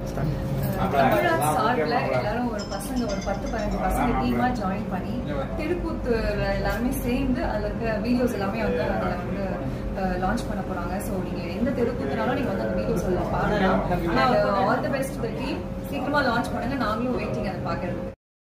தமிழா சார்பில் எல்லாரும் ஒரு 10-15 பசங்க டீமா ஜாயின் பண்ணி திருக்கூத்து எல்லாருமே சேர்ந்து அதில் இருக்க வீடியோஸ் எல்லாமே வந்து அதில் வந்து லான்ச் பண்ண போறாங்க. ஸோ நீங்க எந்த தெருக்கூத்துனாலும் நீங்க வந்து அந்த வீடியோஸ் எல்லாம் பாக்கலாம். All the best the team. சீக்கிரமா லான்ச் பண்ணுங்க. நாங்களும் வெயிட்டிங் அதை பார்க்கறதுக்கு.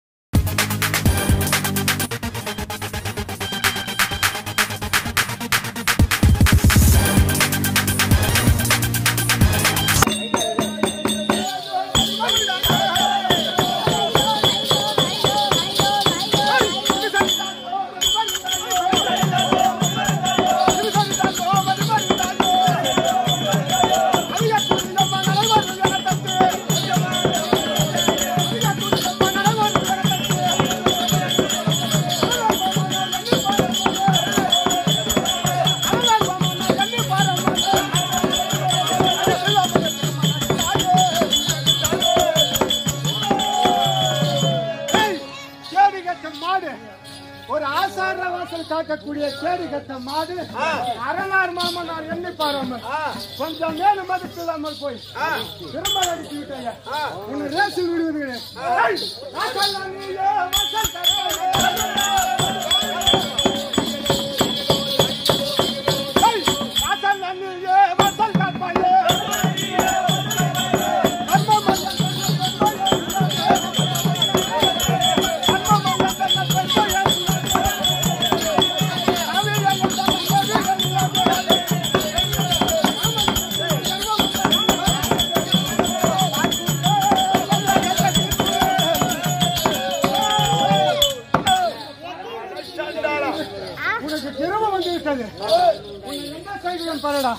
ஒரு ஆசார வாசல் காக்கக்கூடிய கேடி கட்ட மாடு அரணார் மாமனார் எண்ணி பாராமல் கொஞ்சம் மேலும் மதிப்பு இல்லாமல் போய் திரும்ப அடிச்சு விட்டாங்க. உன்னை ரேசில் விடுவது பாருடா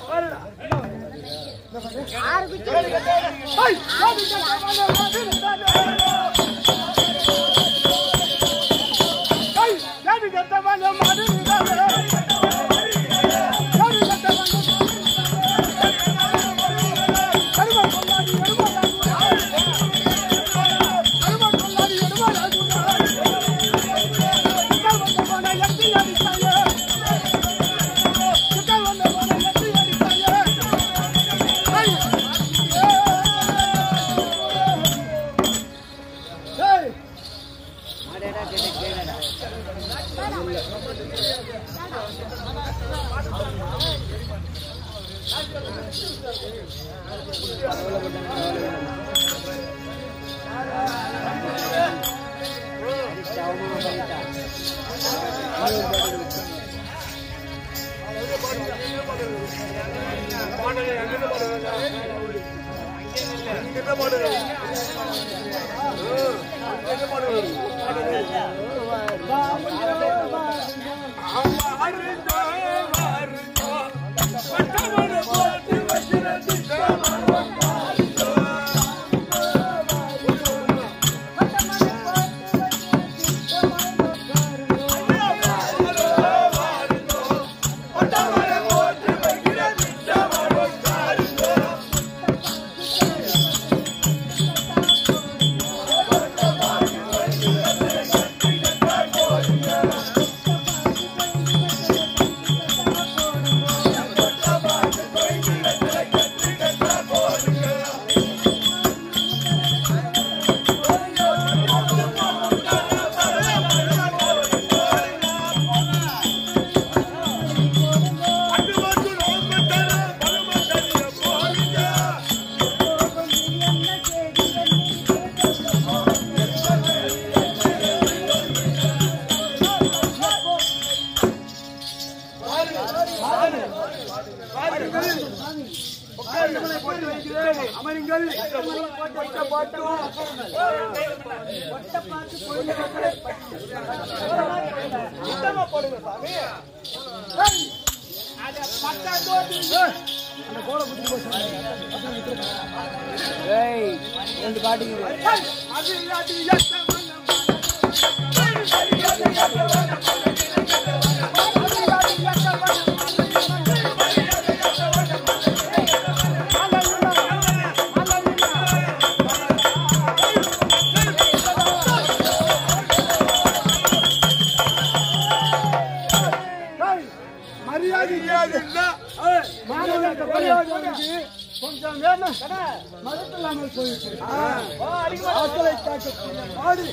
கொஞ்சம் போயிட்டு ஆட்களை காக்கக்கூடிய மாடு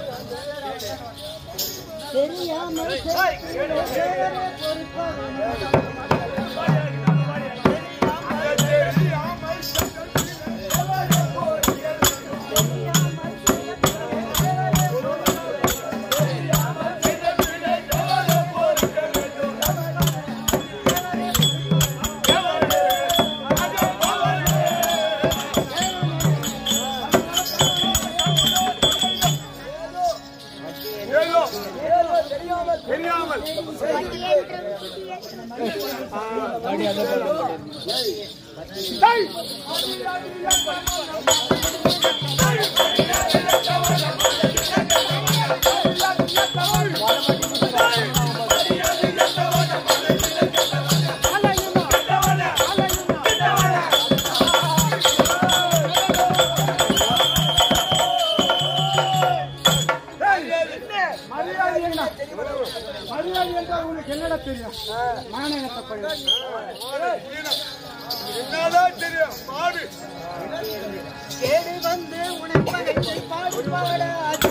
தெரியாமல் மரியாதை என்றால் உனக்கு என்னடா தெரியும்? மானகத்தை என்னதான் தெரியும்? பாடு கேடு வந்து உனக்கு பாடுபாட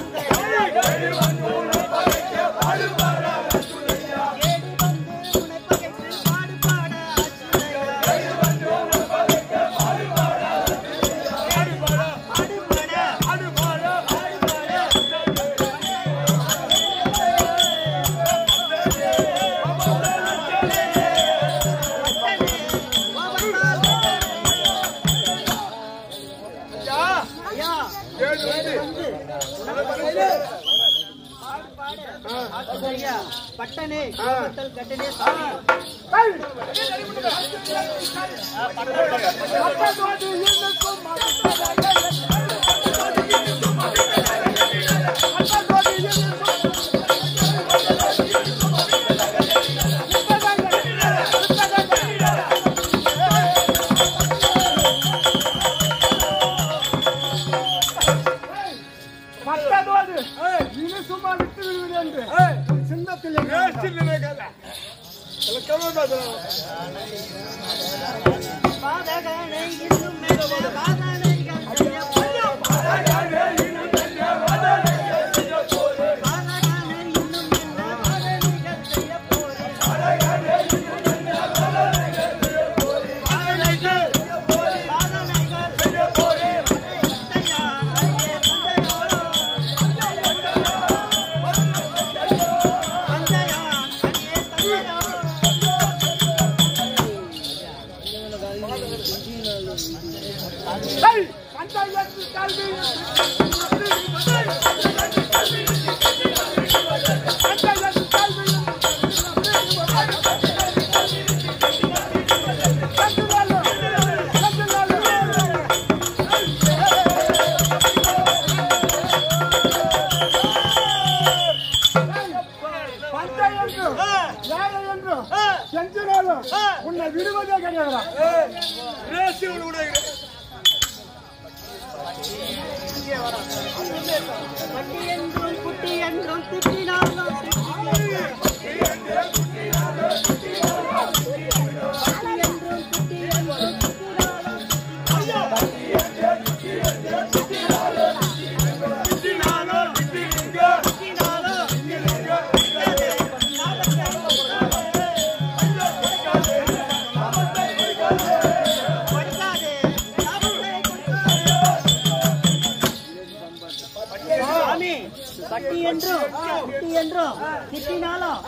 பட்டனே கட்டனே சும்மா விட்டு விடுவது என்று சின்னத்தில் பாதகனை இன்னும் உன்னை விடுவதே கிடையாது. பட்டி என்றும் குட்டி என்றும் திட்டினாலும் பட்டி என்றும் குட்டி என்றும் திட்டினாலும்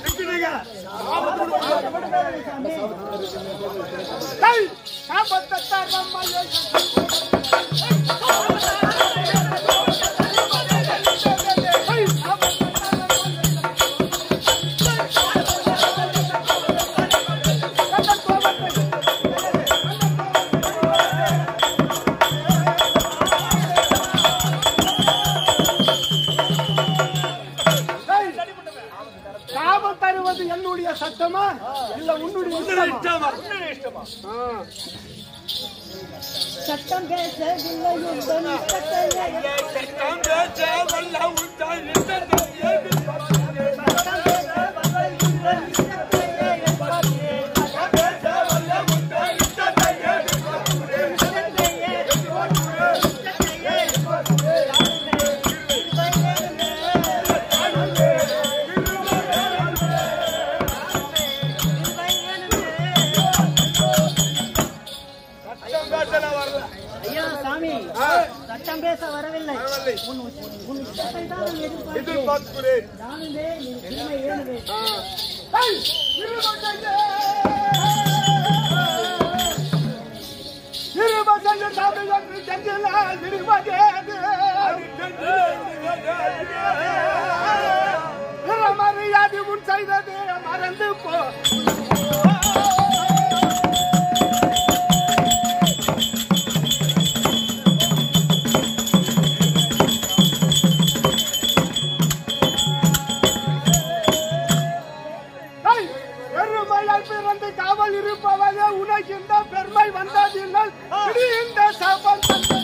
என்னுடைய சட்டமா இல்ல உன்னுடைய இஷ்டமா? சட்டம் பேசவில்லை சாமி சட்டம் பேச வரவில்லை. உன் இஷ்டத்தை தான் எதிர்பார்க்கிறேன். நானுமே நீ திரும்ப ஏழுவே. மரியாதை முன் செய்தது மறந்து போ. பெருமையால் பிறந்து காவல் இருப்பவரே உனக்கு இந்த பெருமை வந்ததில்லை. இந்த சாப்பாடு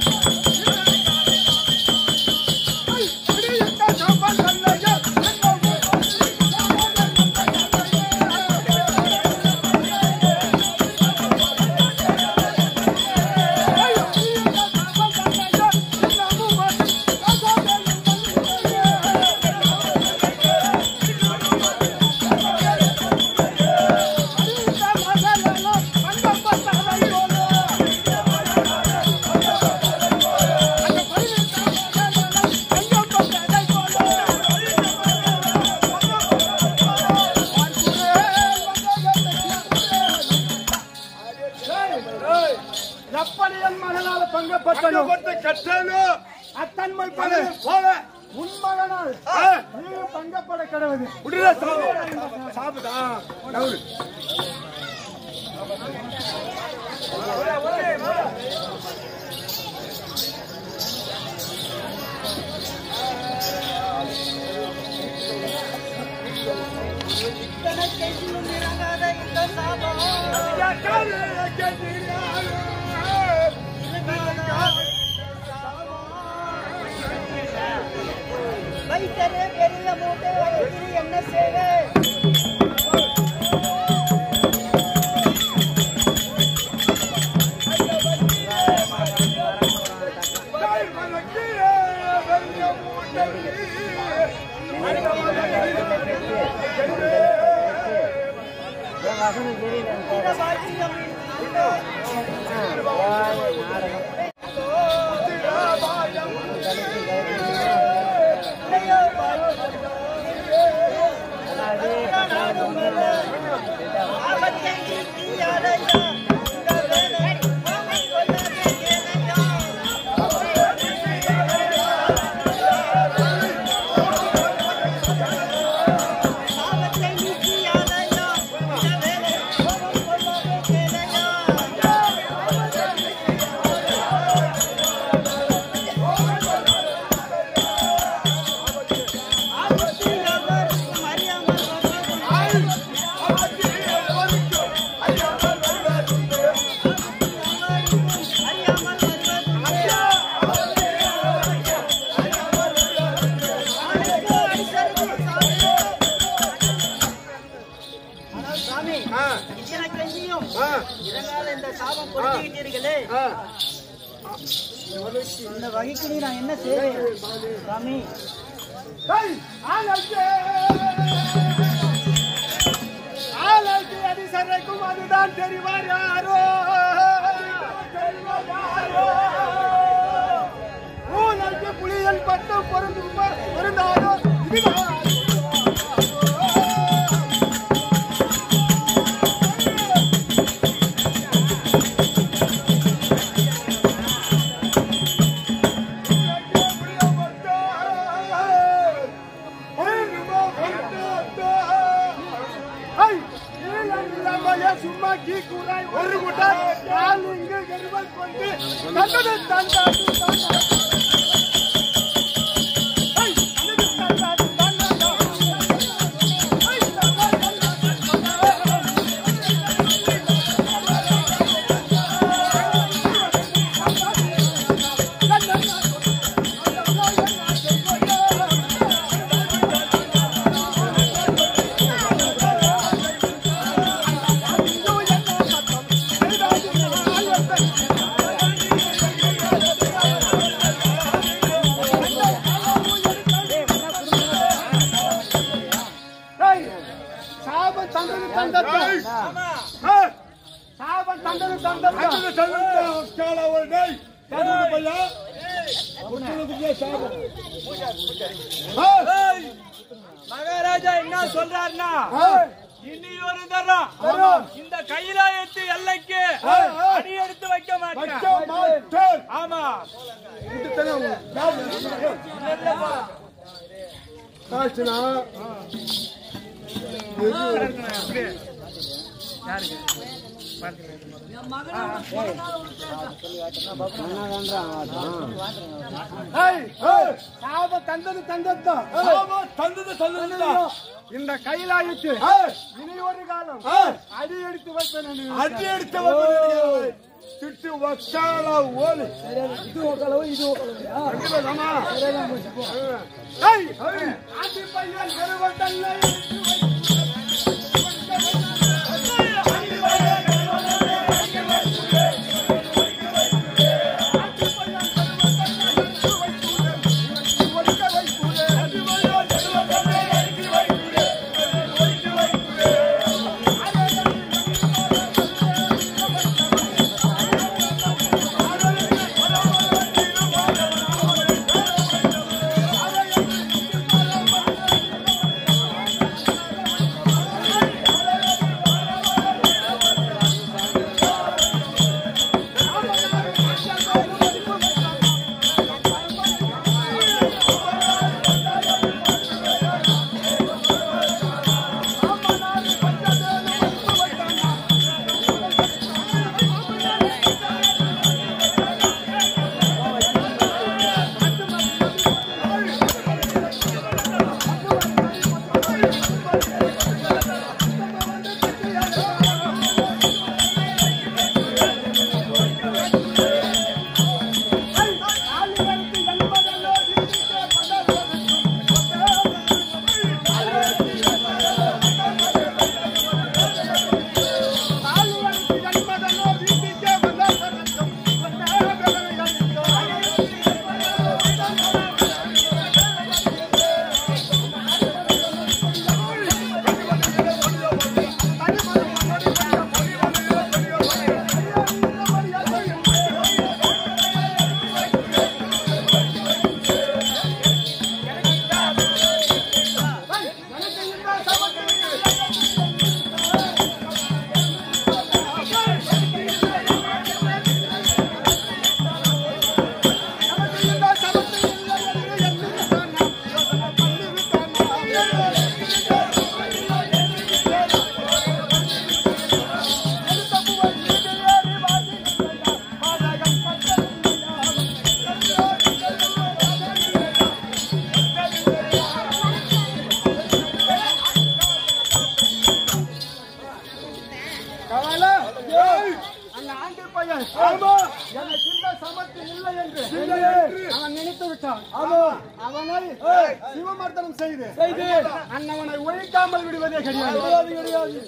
எப்படியன் மகனால பங்கப்பட்டனோ கட்டனோ அத்தன்மை போல உன் மகனால் நீ பங்கப்பட கடவுது. சாப்பிட்டா வைத்தரே பெரிய மூட்டை என்ன செய்வே? இந்த வகைக்கு நான் என்ன செய்வேன் சாமி? அதிசரைக்கும் அதுதான் தெரிவார் யாரோ. ஊழலுக்கு புலிகள் பட்டு பொருந்தாரோ. ஒரு கூட்டம் இங்கு கருவல் கொண்டு கண்டது தந்தாது மகாராஜா என்ன சொல்றாருன்னா, இனி ஒரு தரம் இந்த கைலாயத்து எல்லைக்கு அடி எடுத்து வைக்க மாட்டேன். ஆமா, இந்த கைலாயத்து இனி ஒரு காலம் அடி எடுத்து வைப்பேன். அடி எடுத்து வைப்பேன். திட்டு வச்சால ஓலி இது ஓகலவு இது ஓகலவு ஆதி பையன் கருவட்டல்லை அவன் நினைத்து விட்டான். அவனை சிவமர்த்தனம் செய்து அண்ணவனை ஒழிக்காமல் விடுவதே கிடையாது.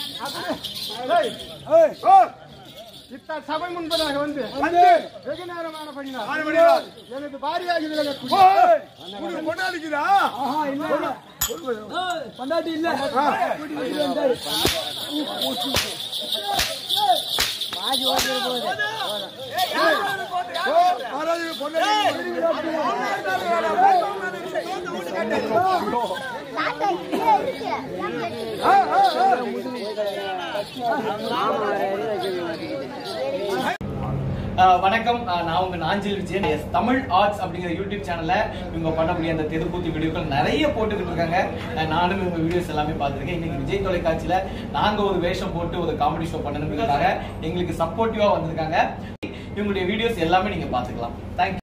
இத்த சபை முன்பதாக வந்து வெகு நேரமான படினார் எனக்கு பாரியாக கொண்டாடிக்கிறா கொண்டாடி இல்ல பாதி வணக்கம், நான் உங்க நாஞ்சில் விஜயன். தமிழ் ஆர்ட்ஸ் அப்படிங்கிற யூடியூப் சேனல்ல இவங்க பண்ணக்கூடிய அந்த தெருக்கூத்து வீடியோக்கள் நிறைய போட்டுக்கிட்டு இருக்காங்க. நானும் இவங்க வீடியோஸ் எல்லாமே பார்த்துருக்கேன். இன்னைக்கு விஜய் தொலைக்காட்சியில நாங்க ஒரு வேஷம் போட்டு ஒரு காமெடி ஷோ பண்ணணுங்கிறதுக்காக எங்களுக்கு சப்போர்ட்டிவா வந்திருக்காங்க. இவங்களுடைய வீடியோஸ் எல்லாமே நீங்க பாத்துக்கலாம். தேங்க்யூ.